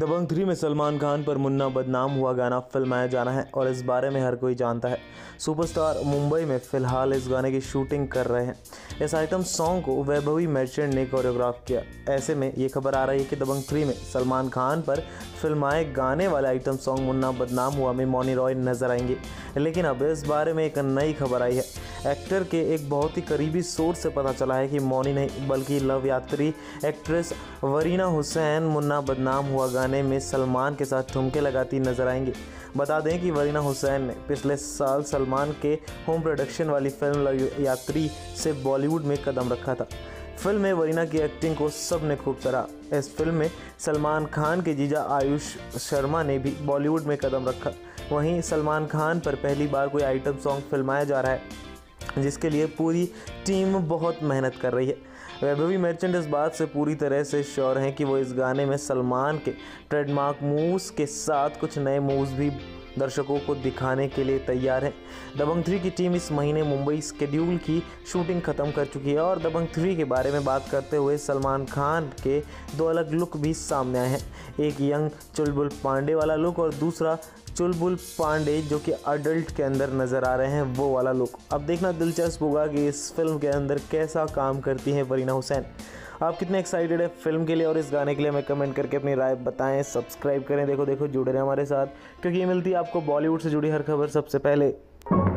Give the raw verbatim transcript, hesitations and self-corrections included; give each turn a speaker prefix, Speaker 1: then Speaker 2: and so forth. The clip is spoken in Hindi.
Speaker 1: दबंग थ्री में सलमान खान पर मुन्ना बदनाम हुआ गाना फिल्माया जाना है और इस बारे में हर कोई जानता है। सुपरस्टार मुंबई में फिलहाल इस गाने की शूटिंग कर रहे हैं। इस आइटम सॉन्ग को वैभवी मर्चेंट ने कोरियोग्राफ किया। ऐसे में ये खबर आ रही है कि दबंग थ्री में सलमान खान पर फिल्माए गाने वाले आइटम सॉन्ग मुन्ना बदनाम हुआ में मौनी रॉय नजर आएंगे। लेकिन अब इस बारे में एक नई खबर आई है। एक्टर के एक बहुत ही करीबी सोर्स से पता चला है कि मौनी नहीं बल्कि लव यात्री एक्ट्रेस वरीना हुसैन मुन्ना बदनाम हुआ गाने में सलमान के साथ ठुमके लगाती नजर आएंगी। बता दें कि वरीना हुसैन ने पिछले साल सलमान के होम प्रोडक्शन वाली फिल्म लव यात्री से बॉलीवुड में कदम रखा था। फिल्म में वरीना की एक्टिंग को सब ने खूब सराहा। इस फिल्म में सलमान खान के जीजा आयुष शर्मा ने भी बॉलीवुड में कदम रखा। वहीं सलमान खान पर पहली बार कोई आइटम सॉन्ग फिल्माया जा रहा है, जिसके लिए पूरी टीम बहुत मेहनत कर रही है। वैभवी मर्चेंट इस बात से पूरी तरह से श्योर हैं कि वो इस गाने में सलमान के ट्रेडमार्क मूव्स के साथ कुछ नए मूव्स भी दर्शकों को दिखाने के लिए तैयार है। दबंग थ्री की टीम इस महीने मुंबई स्केड्यूल की शूटिंग खत्म कर चुकी है और दबंग थ्री के बारे में बात करते हुए सलमान खान के दो अलग लुक भी सामने आए हैं। एक यंग चुलबुल पांडे वाला लुक और दूसरा चुलबुल पांडे जो कि अडल्ट के अंदर नज़र आ रहे हैं, वो वाला लुक। अब देखना दिलचस्प होगा कि इस फिल्म के अंदर कैसा काम करती हैं वरीना हुसैन। आप कितने एक्साइटेड है फिल्म के लिए और इस गाने के लिए हमें कमेंट करके अपनी राय बताएं। सब्सक्राइब करें, देखो देखो जुड़े रहें हमारे साथ, क्योंकि ये मिलती है आपको बॉलीवुड से जुड़ी हर खबर सबसे पहले।